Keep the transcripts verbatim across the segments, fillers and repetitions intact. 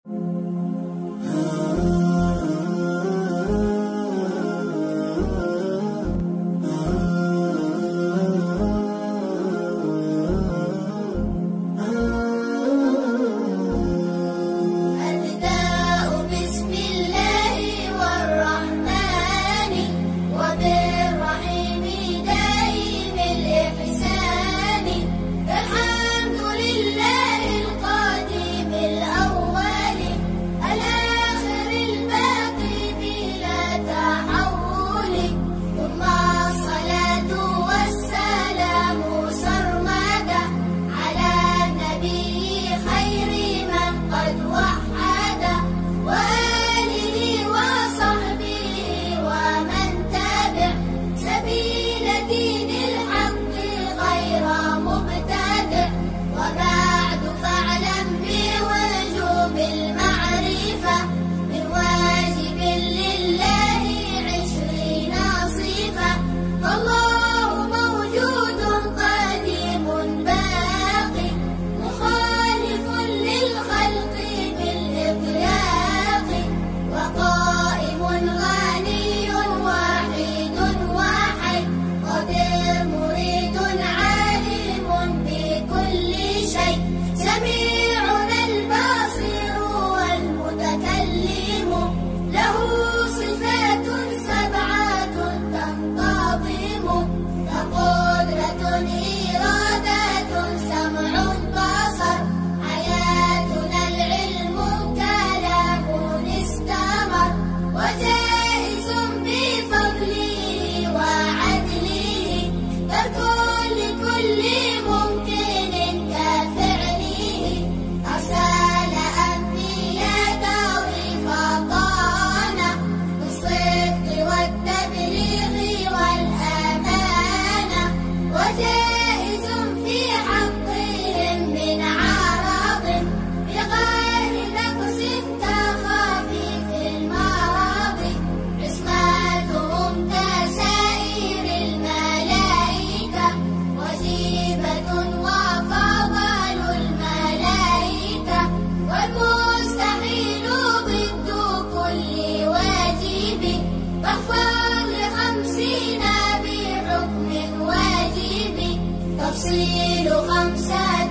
تفصيل خمسة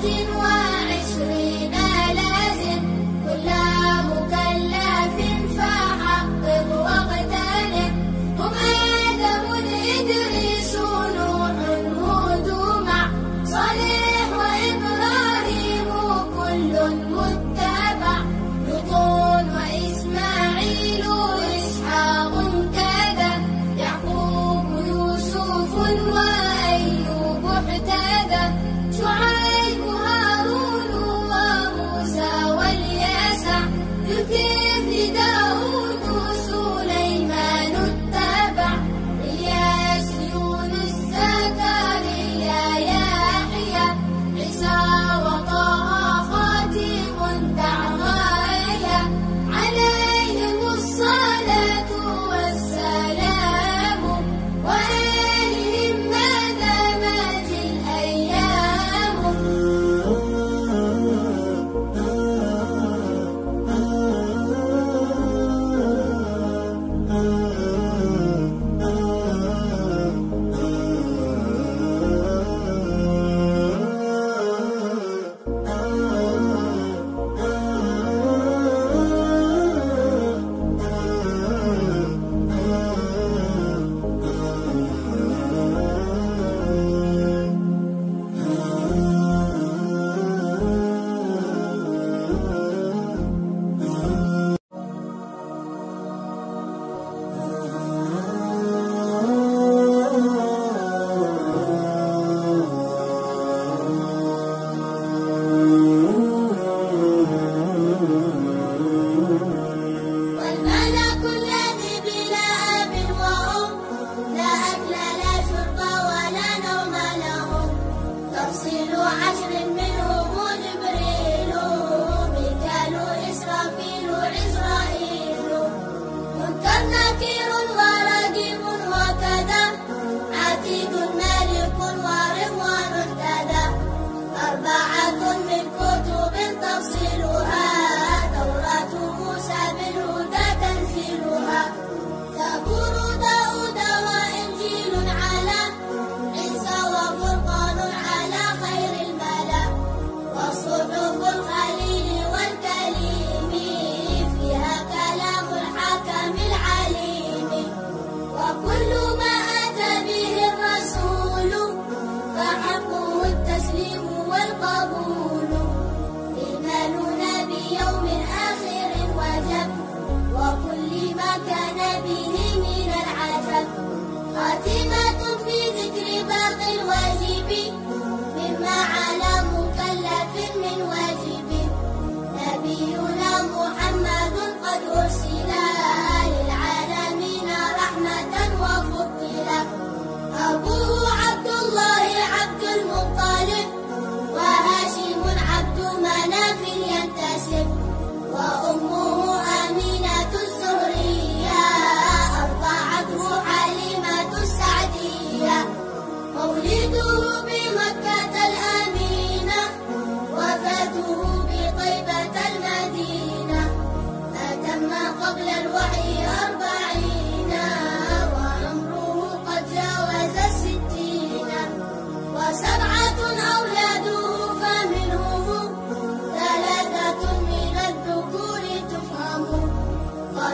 وعشرين لازم كل مكلف فحقق واغتنم هم آدم إدريس نوح هود مع صالح وإبراهيم كل متبع لوط وإسماعيل إسحاق كذا يعقوب يوسف وأيوب اهتدى شعيب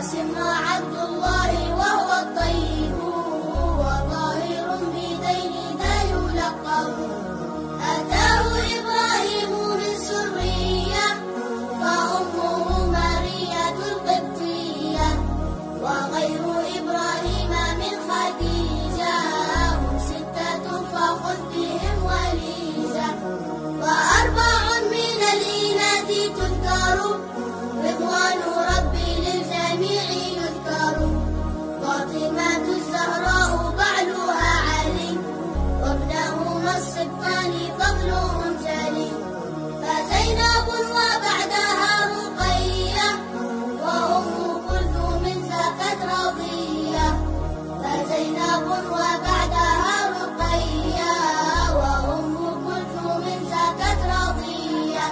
القاسم عبد الله وهو الطيب وطاهر بدين ذا يلقب. أتاه إبراهيم من سرية فأمه مارية القبطية، وغير إبراهيم من خديجة هم ستة فخذ بهم وليجة. وأربع من الإناث تذكر رضوان ربي للجميع يذكر. فاطمة الزهراء بعلها علي وابنهما السبطان فضلهم جلي. فزينب وبعدها رقية وأم كلثوم زكت رضية. فزينب وبعدها رقية وأم كلثوم زكت رضية.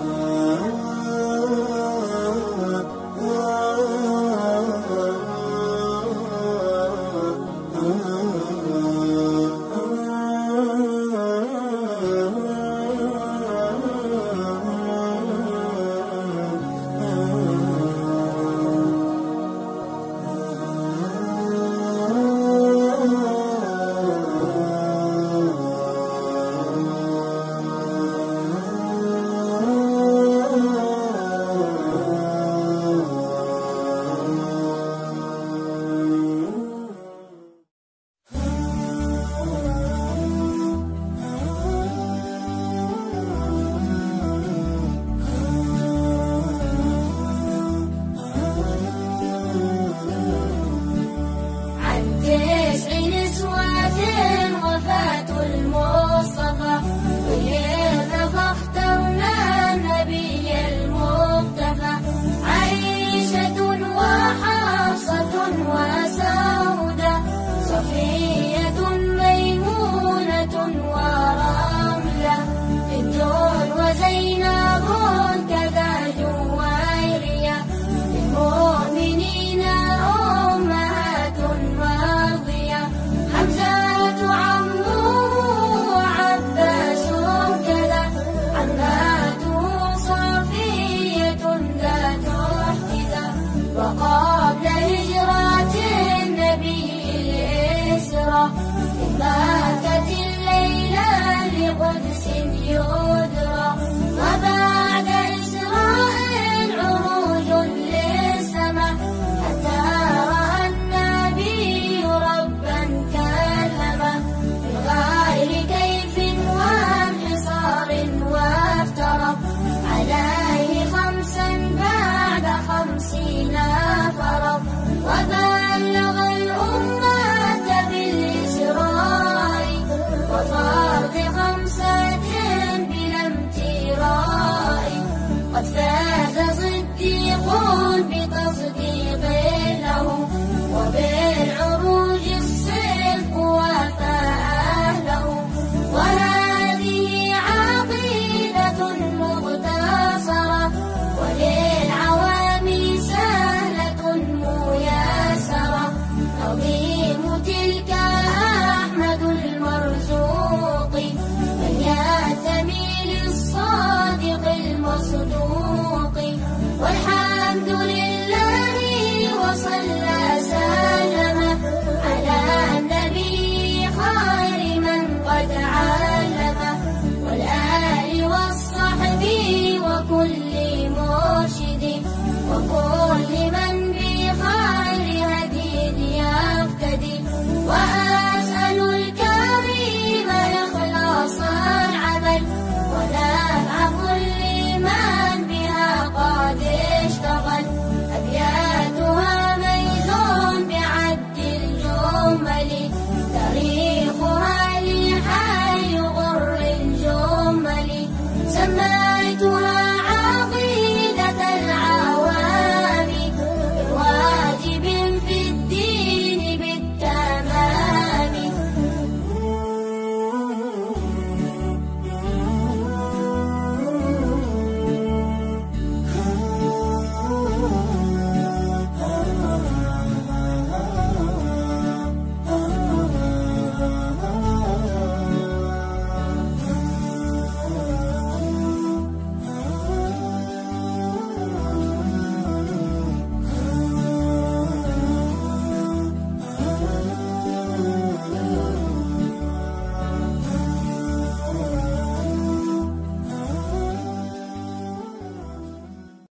وقبل هجرة النبي الإسرى ماتت الليلة لقدس يدرى. وبعد إسراء عروج للسماء حتى رأى النبي ربا كلمه من غير كيف وانحصار وافترى عليه خمسا بعد خمسين فرض. وبلغ الأمة بالإسراء وفرض خمسة بلا امتراء. قد فاز صديق بتصديق